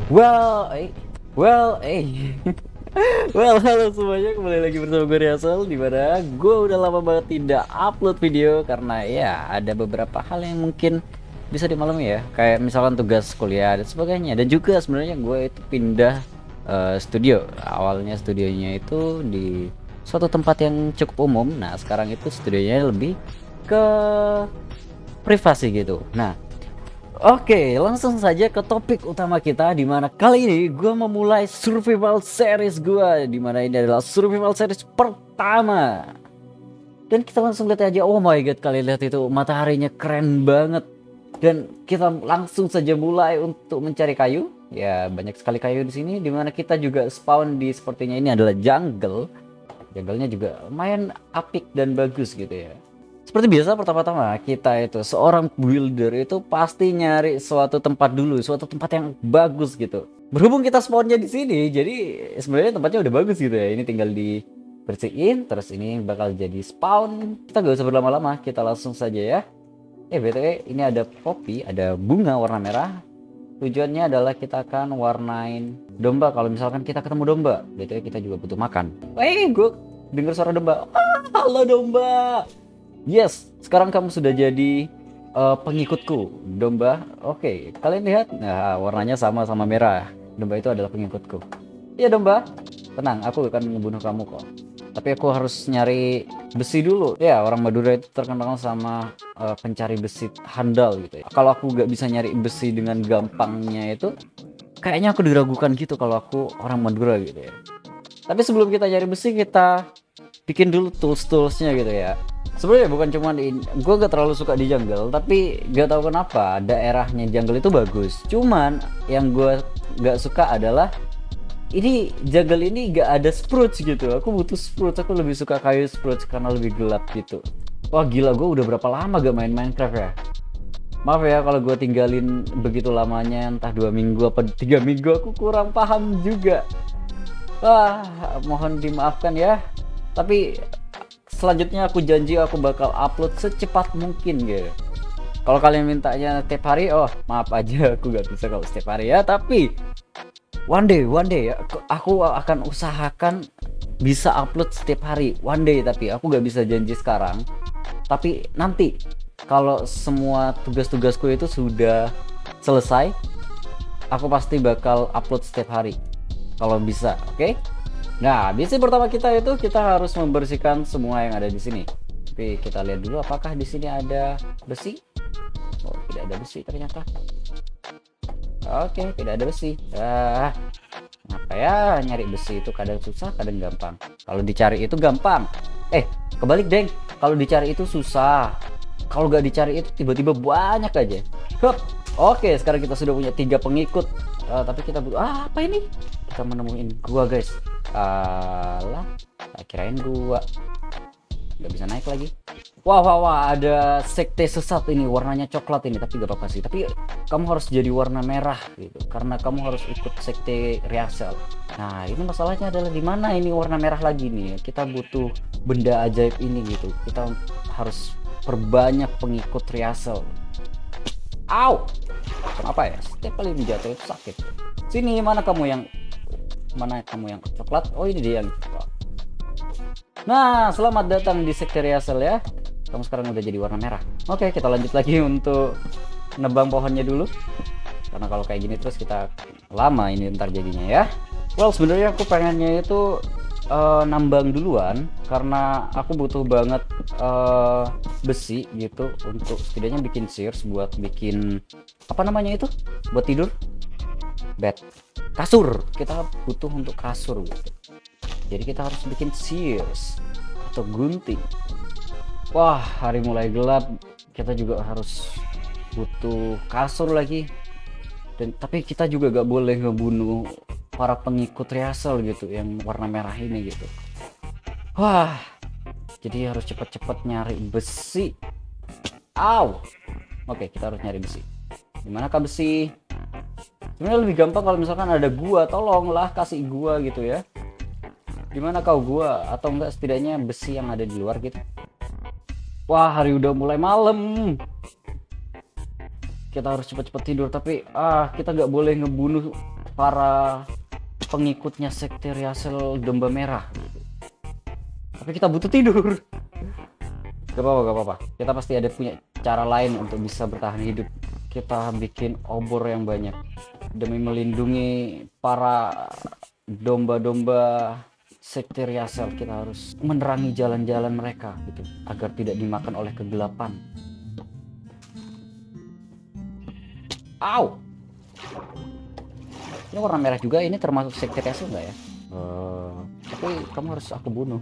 Well, well, well, halo semuanya, kembali lagi bersama gue Riasel. Dimana gue udah lama banget tidak upload video karena ya ada beberapa hal yang mungkin bisa dimaklumi ya, kayak misalkan tugas kuliah dan sebagainya. Dan juga sebenarnya gue itu pindah studio. Awalnya studionya itu di suatu tempat yang cukup umum. Nah sekarang itu studionya lebih ke privasi gitu. Nah, oke, langsung saja ke topik utama kita, di mana kali ini gue memulai survival series gue, di mana ini adalah survival series pertama. Dan kita langsung lihat aja. Oh my god, kalian lihat itu, mataharinya keren banget. Dan kita langsung saja mulai untuk mencari kayu. Ya, banyak sekali kayu di sini, di mana kita juga spawn di, sepertinya ini adalah jungle. Jungle-nya juga lumayan apik dan bagus gitu ya. Seperti biasa, pertama-tama kita itu seorang builder itu pasti nyari suatu tempat dulu, suatu tempat yang bagus gitu. Berhubung kita spawnnya di sini, jadi sebenarnya tempatnya udah bagus gitu ya. Ini tinggal dibersihin, terus ini bakal jadi spawn. Kita gak usah berlama-lama, kita langsung saja ya. BTW, ini ada poppy, ada bunga warna merah. Tujuannya adalah kita akan warnain domba. Kalau misalkan kita ketemu domba, BTW kita juga butuh makan. Gue denger suara domba. Halo domba. Yes, sekarang kamu sudah jadi pengikutku, domba. Oke, kalian lihat, nah warnanya sama merah. Domba itu adalah pengikutku. Iya domba, tenang, aku akan membunuh kamu kok. Tapi aku harus nyari besi dulu. Ya, orang Madura itu terkenal sama pencari besi handal gitu ya. Kalau aku nggak bisa nyari besi dengan gampangnya itu, kayaknya aku diragukan gitu kalau aku orang Madura gitu ya. Tapi sebelum kita nyari besi, kita bikin dulu tools-toolsnya gitu ya. Sebenarnya bukan cuman gue gak terlalu suka di jungle, tapi gak tahu kenapa daerahnya jungle itu bagus. Cuman yang gue gak suka adalah ini jungle ini gak ada spruce gitu. Aku butuh spruce, aku lebih suka kayu spruce karena lebih gelap gitu. Wah gila, gue udah berapa lama gak main Minecraft ya. Maaf ya kalau gue tinggalin begitu lamanya, entah 2 minggu apa 3 minggu, aku kurang paham juga. Wah, mohon dimaafkan ya. Tapi selanjutnya aku janji aku bakal upload secepat mungkin gitu. Kalau kalian mintanya setiap hari, oh maaf aja aku gak bisa kalau setiap hari ya. Tapi one day ya, aku akan usahakan bisa upload setiap hari. One day, tapi aku gak bisa janji sekarang. Tapi nanti kalau semua tugas-tugasku itu sudah selesai, aku pasti bakal upload setiap hari kalau bisa, oke? Nah, misi pertama kita itu kita harus membersihkan semua yang ada di sini. Tapi kita lihat dulu apakah di sini ada besi. Oh, tidak ada besi ternyata. Oke, tidak ada besi. Apa ya, nyari besi itu kadang susah, kadang gampang. Kalau dicari itu gampang. Kebalik deng. Kalau dicari itu susah. Kalau gak dicari itu tiba-tiba banyak aja. Hup. Oke, sekarang kita sudah punya 3 pengikut. Tapi kita butuh apa ini? Kita menemuin gua guys. Alah, kirain gua nggak bisa naik lagi. Wah, ada sekte sesat ini, warnanya coklat ini, tapi gak apa-apa sih. Tapi kamu harus jadi warna merah gitu, karena kamu harus ikut sekte Riasel. Nah, ini masalahnya adalah di mana ini warna merah lagi nih. Kita butuh benda ajaib ini gitu. Kita harus perbanyak pengikut Riasel. Au! Kenapa ya? Setiap kali jatuh itu sakit. Sini, mana kamu yang coklat? Oh, ini dia yang coklat. Nah, selamat datang di sekte Riasel ya. Kamu sekarang udah jadi warna merah. Oke, kita lanjut lagi untuk nebang pohonnya dulu. Karena kalau kayak gini terus kita lama ini ntar jadinya ya. Well, sebenarnya aku pengennya itu nambang duluan karena aku butuh banget besi gitu untuk setidaknya bikin shears, buat bikin apa namanya itu, buat tidur, bed, kasur. Kita butuh untuk kasur gitu. Jadi kita harus bikin shears atau gunting. Wah, hari mulai gelap, kita juga harus butuh kasur lagi. Tapi kita juga gak boleh ngebunuh para pengikut Riasel gitu yang warna merah ini gitu. Wah, jadi harus cepet-cepet nyari besi. Au. Oke, kita harus nyari besi. Dimana kah besi? Sebenarnya lebih gampang kalau misalkan ada gua, tolonglah kasih gua gitu ya. Dimana kau gua, atau enggak setidaknya besi yang ada di luar gitu. Wah, hari udah mulai malam. Kita harus cepat-cepat tidur, tapi kita nggak boleh ngebunuh para pengikutnya sekte Riasel Domba Merah. Tapi kita butuh tidur. Gak apa-apa. Kita pasti ada punya cara lain untuk bisa bertahan hidup. Kita bikin obor yang banyak demi melindungi para domba-domba sekte Riasel. Kita harus menerangi jalan-jalan mereka gitu, agar tidak dimakan oleh kegelapan. Au! Ini warna merah juga, ini termasuk sekte Riasel nggak ya? Tapi kamu harus aku bunuh.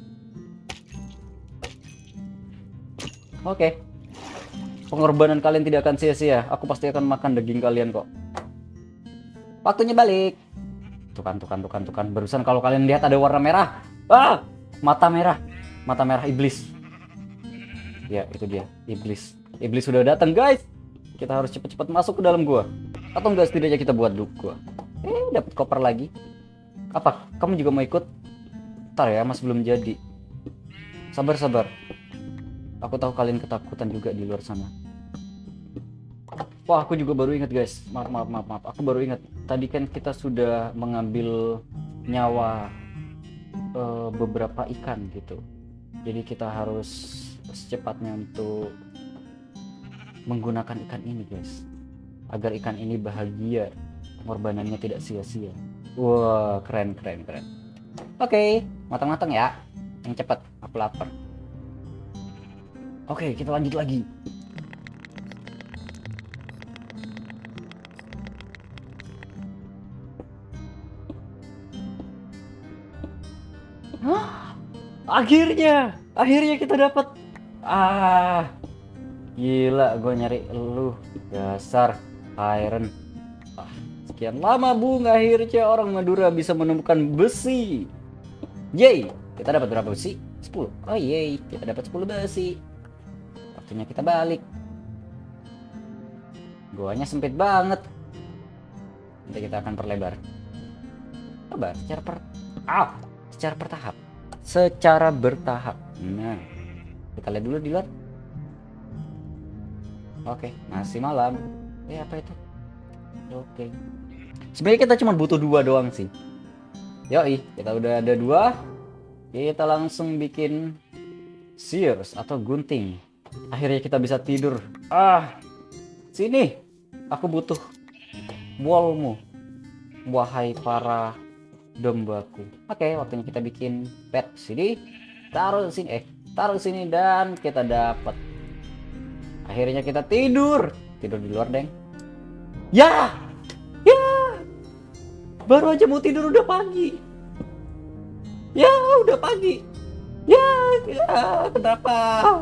Oke. Pengorbanan kalian tidak akan sia-sia. Aku pasti akan makan daging kalian kok. Waktunya balik. Tukan. Barusan kalau kalian lihat ada warna merah. Mata merah. Mata merah iblis. Ya, itu dia, iblis. Iblis sudah datang, guys. Kita harus cepat-cepat masuk ke dalam gua. Atau enggak, setidaknya kita buat dulu gua. Dapat koper lagi. Apa? Kamu juga mau ikut? Ntar ya, masih belum jadi. Sabar. Aku tahu kalian ketakutan juga di luar sana. Wah, aku juga baru ingat, guys. Maaf. Aku baru ingat. Tadi kan kita sudah mengambil nyawa beberapa ikan gitu. Jadi kita harus secepatnya untuk menggunakan ikan ini, guys. Agar ikan ini bahagia. Pengorbanannya tidak sia-sia. Wah, keren. Oke, matang-matang ya. Yang cepat, aku lapar. Oke, kita lanjut lagi. Akhirnya kita dapat. Gila, gue nyari lu, dasar iron. Sekian lama Bung, akhirnya orang Madura bisa menemukan besi. Yeay, kita dapat berapa besi? 10. Oh yeay, kita dapat 10 besi. Waktunya kita balik. Goanya sempit banget. Nanti kita akan perlebar. Coba secara bertahap. Nah, kita lihat dulu di luar. Oke, masih malam. Apa itu? Oke. Sebenarnya kita cuma butuh 2 doang sih. Yoi, kita udah ada 2. Kita langsung bikin shears atau gunting. Akhirnya kita bisa tidur. Sini. Aku butuh wallmu, wahai para dombaku. Oke, waktunya kita bikin bed. Sini. Taruh sini dan kita dapat. Akhirnya kita tidur. Tidur di luar, Deng. Ya. Baru aja mau tidur udah pagi. Ya, udah pagi. Ya, kenapa?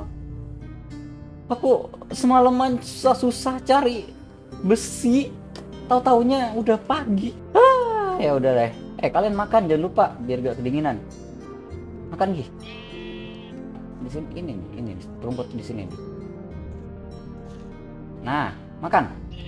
Aku semalaman susah cari besi, tahu-taunya udah pagi. Ya udah deh. Kalian makan, jangan lupa biar gak kedinginan. Makan Gi. Di sini ini rumput di sini. Nah, makan.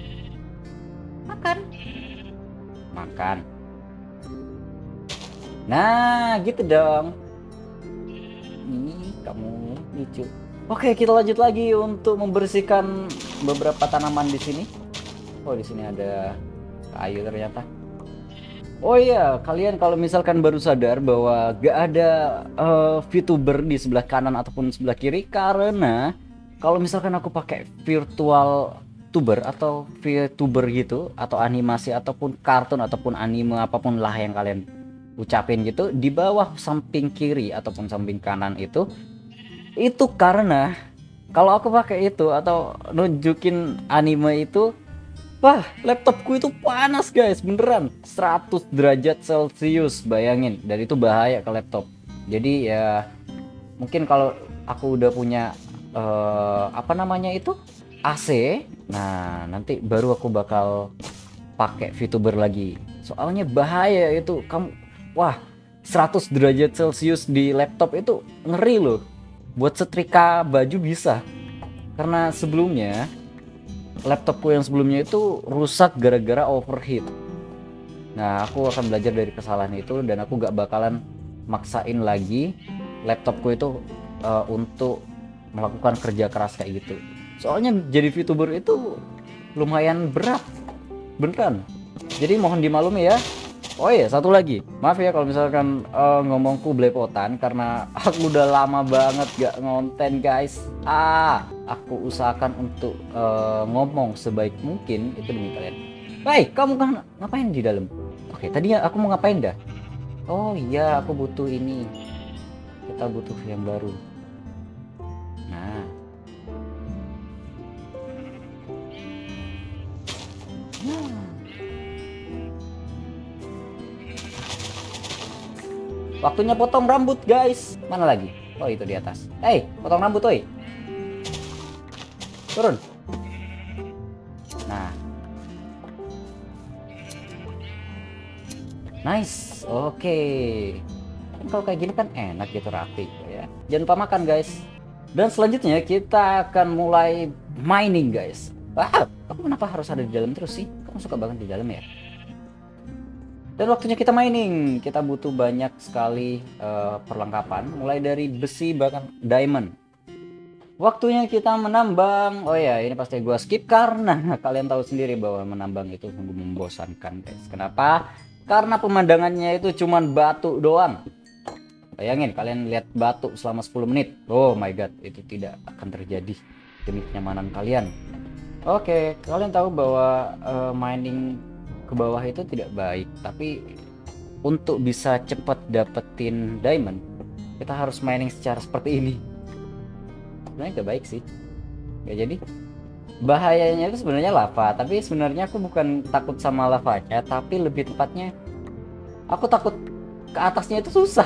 Nah, gitu dong. Ih, kamu lucu. Oke, kita lanjut lagi untuk membersihkan beberapa tanaman di sini. Oh, di sini ada kayu ternyata. Oh iya, kalian kalau misalkan baru sadar bahwa gak ada VTuber di sebelah kanan ataupun sebelah kiri, karena kalau misalkan aku pakai virtual tuber atau VTuber gitu, atau animasi ataupun kartun ataupun anime apapun lah yang kalian ucapin gitu, di bawah samping kiri ataupun samping kanan itu karena kalau aku pakai itu atau nunjukin anime itu, wah, laptopku itu panas guys, beneran 100 derajat Celcius, bayangin, dan itu bahaya ke laptop. Jadi ya mungkin kalau aku udah punya apa namanya itu AC, nah nanti baru aku bakal pakai VTuber lagi, soalnya bahaya itu. Kamu, wah, 100 derajat Celcius di laptop itu ngeri loh. Buat setrika baju bisa, karena sebelumnya laptopku yang sebelumnya itu rusak gara-gara overheat. Nah, aku akan belajar dari kesalahan itu dan aku gak bakalan maksain lagi laptopku itu untuk melakukan kerja keras kayak gitu. Soalnya jadi VTuber itu lumayan berat, beneran. Jadi mohon dimaklumi ya. Oh iya, satu lagi. Maaf ya kalau misalkan ngomongku belepotan karena aku udah lama banget gak ngonten, guys. Aku usahakan untuk ngomong sebaik mungkin itu demi kalian. Hei, kamu kan ngapain di dalam? Oke, tadinya aku mau ngapain dah? Oh iya, aku butuh ini. Kita butuh yang baru. Nah. Waktunya potong rambut, guys. Mana lagi? Oh, itu di atas. Hei, potong rambut, oi. Turun. Nah. Nice. Oke. Kalau kayak gini kan enak gitu, rapi ya. Jangan lupa makan, guys. Dan selanjutnya kita akan mulai mining, guys. Kamu kenapa harus ada di dalam terus sih? Kamu suka banget di dalam ya? Dan waktunya kita mining, kita butuh banyak sekali perlengkapan, mulai dari besi bahkan diamond. Waktunya kita menambang. Oh ya, ini pasti gua skip karena kalian tahu sendiri bahwa menambang itu sungguh membosankan, guys. Kenapa? Karena pemandangannya itu cuman batu doang. Bayangin kalian lihat batu selama 10 menit. Oh my god, itu tidak akan terjadi demi kenyamanan kalian. Oke, kalian tahu bahwa mining ke bawah itu tidak baik, tapi untuk bisa cepat dapetin diamond kita harus mining secara seperti ini. Sebenarnya gak baik sih, gak jadi. Bahayanya itu sebenarnya lava, tapi sebenarnya aku bukan takut sama lavanya, tapi lebih tepatnya aku takut ke atasnya itu susah.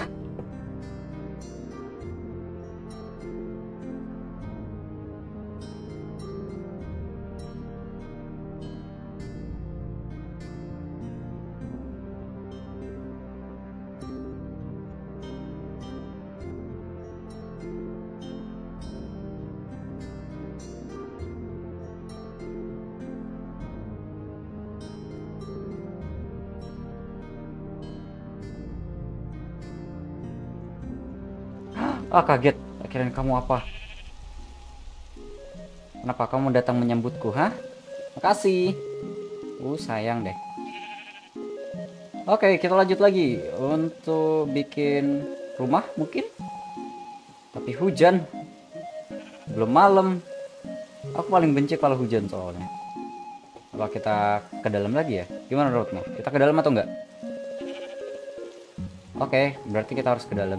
Kaget, akhirnya kamu apa? Kenapa kamu datang menyambutku, hah? Makasih. Sayang deh. Oke, kita lanjut lagi untuk bikin rumah mungkin. Tapi hujan. Belum malam. Aku paling benci kalau hujan soalnya. Apa kita ke dalam lagi ya? Gimana menurutmu? Kita ke dalam atau enggak? Oke, berarti kita harus ke dalam.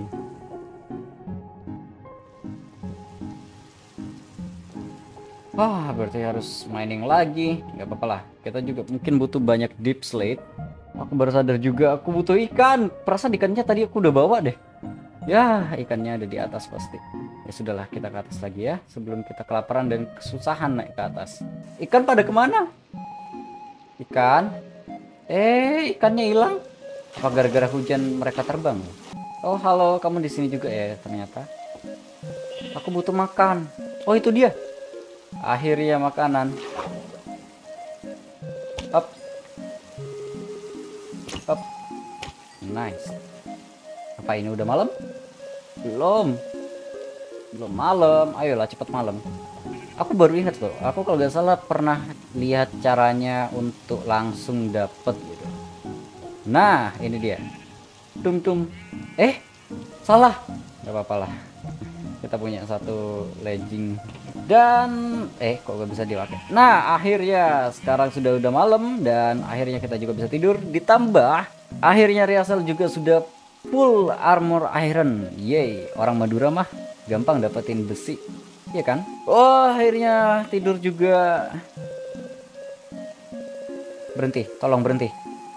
Berarti harus mining lagi. Nggak apa-apa lah. Kita juga mungkin butuh banyak deep slate. Aku baru sadar juga aku butuh ikan. Perasaan ikannya tadi aku udah bawa deh. Ya, ikannya ada di atas pasti. Ya sudahlah, kita ke atas lagi ya. Sebelum kita kelaparan dan kesusahan naik ke atas. Ikan pada kemana? Ikan? Ikannya hilang. Apa gara-gara hujan mereka terbang? Oh, halo, kamu di sini juga ya ternyata. Aku butuh makan. Oh, itu dia. Akhirnya makanan. Up. Nice. Apa ini udah malam? Belum malam. Ayolah cepet malam. Aku baru ingat loh, aku kalau nggak salah pernah lihat caranya untuk langsung dapet gitu. Nah, ini dia. Salah. Gak apa-apa lah. Kita punya satu legging. Dan kok gak bisa dipakai. Nah, akhirnya sekarang udah malam dan akhirnya kita juga bisa tidur. Ditambah akhirnya Riasel juga sudah full armor iron. Yeay, orang Madura mah gampang dapetin besi, iya kan? Oh, akhirnya tidur juga. Berhenti, tolong berhenti.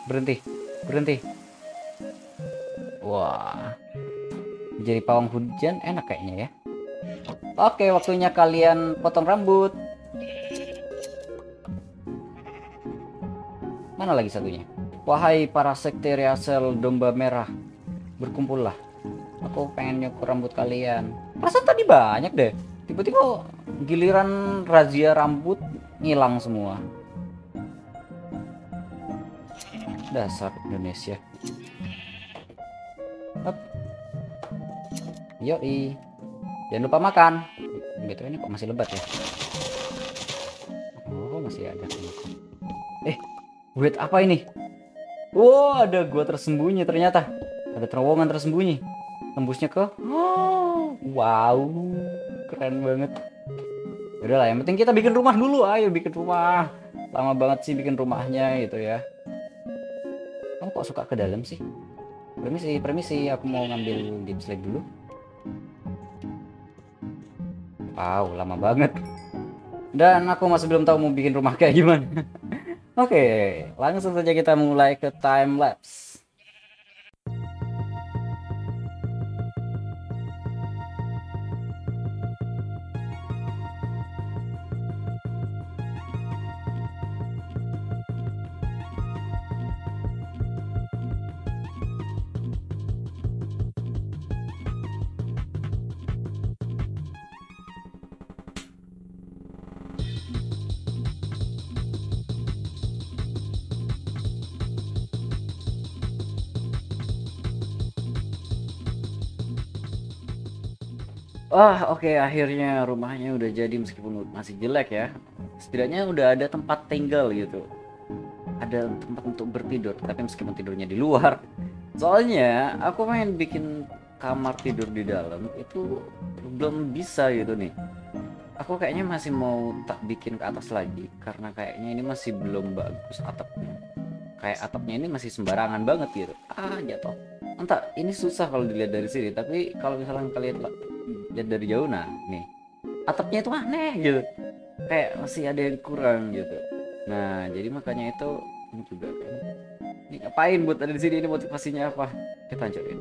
Wah, jadi pawang hujan enak kayaknya ya. Oke, waktunya kalian potong rambut. Mana lagi satunya? Wahai para sekte Riasel domba merah, berkumpullah. Aku pengen nyukur rambut kalian. Perasaan tadi banyak deh. Tiba-tiba giliran razia rambut ngilang semua. Dasar Indonesia. Yoi. Jangan lupa makan. Gitu, ini kok masih lebat ya? Oh, masih ada. Wait, apa ini? Wow, ada gua tersembunyi ternyata. Ada terowongan tersembunyi. Tembusnya ke. Oh, wow, keren banget. Udah lah, yang penting kita bikin rumah dulu. Ayo bikin rumah. Lama banget sih bikin rumahnya gitu ya. Kamu kok suka ke dalam sih? Permisi, permisi. Aku mau ngambil game slide dulu. Wow, lama banget. Dan aku masih belum tahu mau bikin rumah kayak gimana. Oke, langsung saja kita mulai ke time lapse. Oke, akhirnya rumahnya udah jadi meskipun masih jelek ya. Setidaknya udah ada tempat tinggal gitu. Ada tempat untuk bertidur, tapi meskipun tidurnya di luar. Soalnya aku pengen bikin kamar tidur di dalam itu belum bisa gitu nih. Aku kayaknya masih mau tak bikin ke atas lagi karena kayaknya ini masih belum bagus atapnya. Kayak atapnya ini masih sembarangan banget gitu. Jatuh. Entah, ini susah kalau dilihat dari sini, tapi kalau misalnya kalian lihat dari jauh, nah nih atapnya itu aneh gitu, kayak masih ada yang kurang gitu. Nah jadi makanya itu ini juga kan, ini ngapain buat ada di sini, ini motivasinya apa, kita hancurin.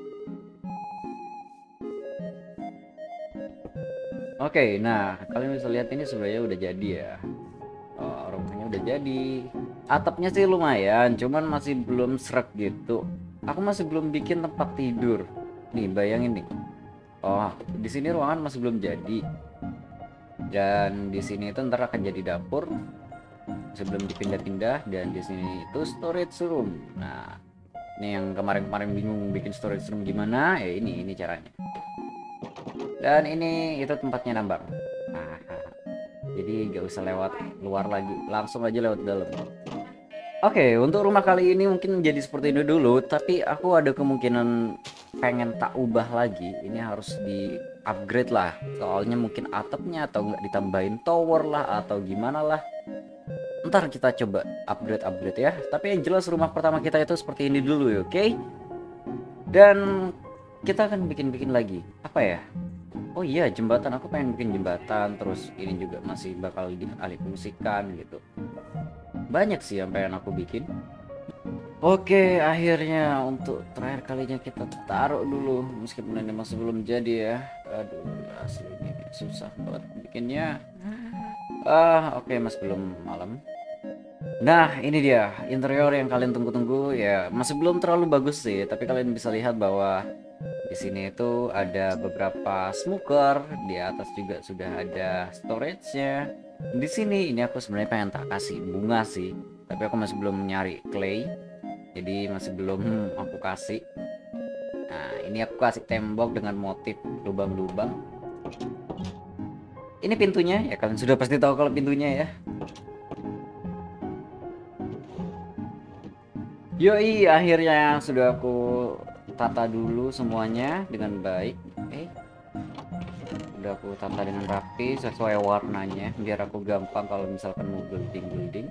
Oke, nah kalian bisa lihat ini sebenarnya udah jadi ya. Rumahnya udah jadi, atapnya sih lumayan, cuman masih belum srek gitu. Aku masih belum bikin tempat tidur nih, bayangin nih. Di sini ruangan masih belum jadi. Dan di sini itu ntar akan jadi dapur sebelum dipindah-pindah, dan di sini itu storage room. Nah, ini yang kemarin-kemarin bingung bikin storage room gimana, ya ini caranya. Dan ini itu tempatnya nambang. Nah, jadi gak usah lewat luar lagi, langsung aja lewat dalam. Oke, untuk rumah kali ini mungkin jadi seperti ini dulu, tapi aku ada kemungkinan pengen tak ubah lagi. Ini harus di upgrade lah, soalnya mungkin atapnya atau nggak ditambahin tower lah atau gimana lah. Ntar kita coba upgrade ya. Tapi yang jelas rumah pertama kita itu seperti ini dulu ya, oke? Dan kita akan bikin lagi. Apa ya? Oh iya, jembatan. Aku pengen bikin jembatan. Terus ini juga masih bakal dialih fungsikan gitu. Banyak sih yang pengen aku bikin. Oke, akhirnya untuk terakhir kalinya kita taruh dulu, meskipun ini masih belum jadi ya. Aduh, asli ini susah banget bikinnya. Oke, masih belum malam. Nah, ini dia interior yang kalian tunggu-tunggu ya. Masih belum terlalu bagus sih, tapi kalian bisa lihat bahwa di sini itu ada beberapa smoker, di atas juga sudah ada storage-nya. Di sini ini aku sebenarnya pengen tak kasih bunga sih, tapi aku masih belum nyari clay, jadi masih belum aku kasih. Nah, ini aku kasih tembok dengan motif lubang-lubang. Ini pintunya ya, kalian sudah pasti tahu kalau pintunya ya. Yoi, akhirnya sudah aku tata dulu semuanya dengan baik. Udah aku tata dengan rapi sesuai warnanya biar aku gampang kalau misalkan mau building.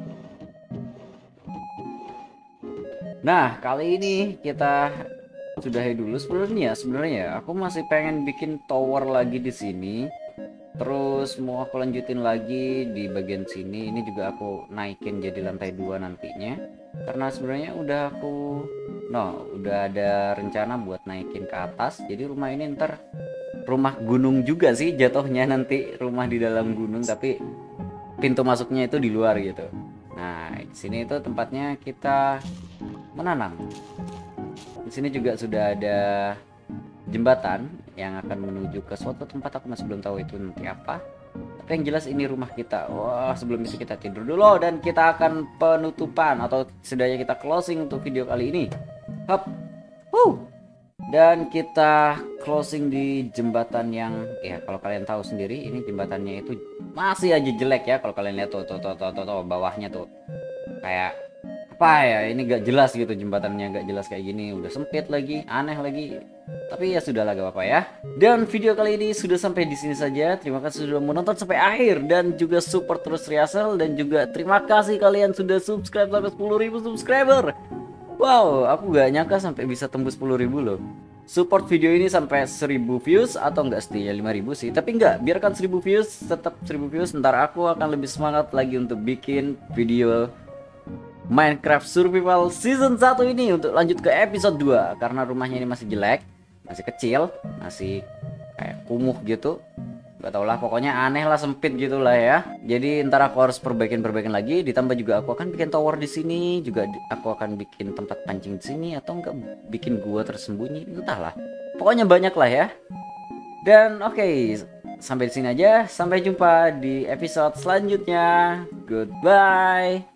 Nah, kali ini kita sudahi dulu. Sebenarnya aku masih pengen bikin tower lagi di sini. Terus mau aku lanjutin lagi di bagian sini. Ini juga aku naikin jadi lantai 2 nantinya. Karena sebenarnya udah ada rencana buat naikin ke atas. Jadi rumah ini ntar rumah gunung juga sih jatuhnya, nanti rumah di dalam gunung tapi pintu masuknya itu di luar gitu. Nah, di sini itu tempatnya kita menanam. Di sini juga sudah ada jembatan yang akan menuju ke suatu tempat, aku masih belum tahu itu nanti apa. Tapi yang jelas ini rumah kita. Wah, sebelum itu kita tidur dulu dan kita akan penutupan atau setidaknya kita closing untuk video kali ini. Hop. Dan kita closing di jembatan yang ya kalau kalian tahu sendiri ini jembatannya itu masih aja jelek ya. Kalau kalian lihat tuh bawahnya tuh kayak apa ya, ini gak jelas gitu, jembatannya gak jelas kayak gini, udah sempit lagi, aneh lagi. Tapi ya sudahlah, gak apa-apa ya. Dan video kali ini sudah sampai di sini saja. Terima kasih sudah menonton sampai akhir dan juga support terus Riasel, dan juga terima kasih kalian sudah subscribe sampai 10.000 subscriber. Wow, aku gak nyangka sampai bisa tembus 10.000 loh. Support video ini sampai 1000 views, atau enggak setidaknya 5.000 sih. Tapi enggak, biarkan 1000 views, tetap 1000 views. Ntar aku akan lebih semangat lagi untuk bikin video Minecraft Survival Season 1 ini untuk lanjut ke episode 2. Karena rumahnya ini masih jelek, masih kecil, masih kayak kumuh gitu. Gak tau lah, pokoknya aneh lah, sempit gitulah ya. Jadi ntar aku harus perbaikin lagi. Ditambah juga aku akan bikin tower di sini, juga aku akan bikin tempat pancing di sini, atau enggak bikin gua tersembunyi, entahlah. Pokoknya banyak lah ya. Dan oke, sampai di sini aja. Sampai jumpa di episode selanjutnya. Goodbye.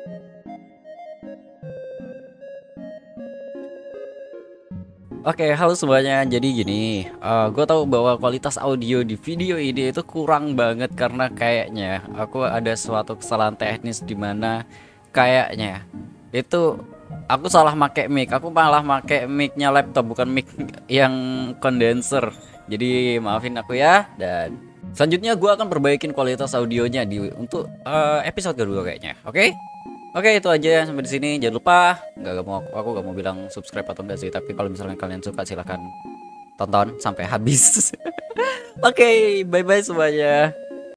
Oke, halo semuanya. Jadi gini, gue tahu bahwa kualitas audio di video ini itu kurang banget karena kayaknya aku ada suatu kesalahan teknis di mana kayaknya itu aku salah make mic. Aku malah make micnya laptop, bukan mic yang condenser. Jadi maafin aku ya. Dan selanjutnya gue akan perbaikin kualitas audionya untuk episode kedua kayaknya. Oke? Oke, itu aja sampai di sini. Jangan lupa, aku gak mau bilang subscribe atau enggak sih, tapi kalau misalnya kalian suka silahkan tonton sampai habis. Oke, bye bye semuanya.